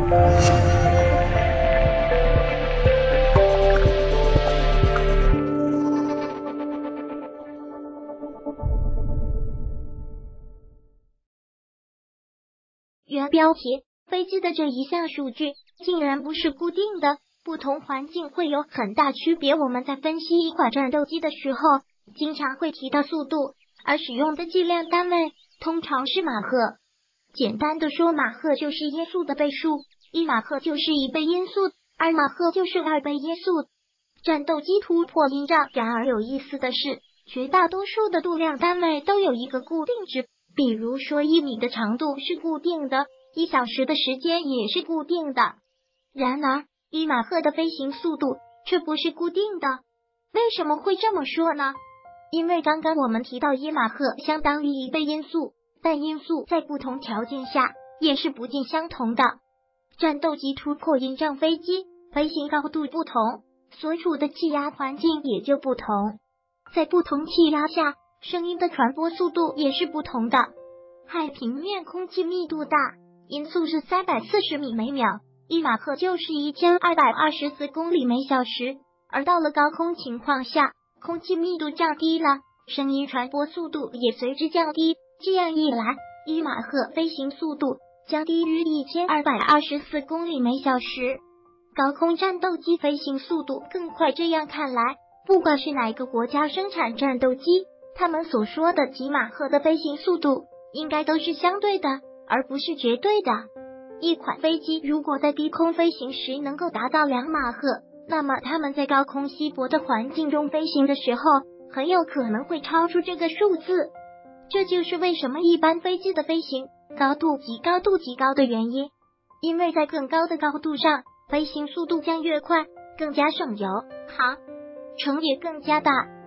原标题：飞机的这一项数据竟然不是固定的，不同环境会有很大区别。我们在分析一款战斗机的时候，经常会提到速度，而使用的计量单位通常是马赫。简单的说，马赫就是音速的倍数，1马赫就是1倍音速，2马赫就是2倍音速。战斗机突破音障。然而有意思的是，绝大多数的度量单位都有一个固定值，比如说1米的长度是固定的，1小时的时间也是固定的。然而1马赫的飞行速度却不是固定的。为什么会这么说呢？因为刚刚我们提到1马赫相当于1倍音速，但音速在不同条件下也是不尽相同的。战斗机突破音障，飞机飞行高度不同，所处的气压环境也就不同。在不同气压下，声音的传播速度也是不同的。海平面空气密度大，音速是340米每秒，1马赫就是1224公里每小时。而到了高空情况下，空气密度降低了，声音传播速度也随之降低，这样一来，1马赫飞行速度将低于1224公里每小时。高空战斗机飞行速度更快。这样看来，不管是哪个国家生产战斗机，他们所说的几马赫的飞行速度应该都是相对的，而不是绝对的。一款飞机如果在低空飞行时能够达到2马赫，那么他们在高空稀薄的环境中飞行的时候，很有可能会超出这个数字。这就是为什么一般飞机的飞行高度极高的原因，因为在更高的高度上，飞行速度将越快，更加省油，航程也更加大。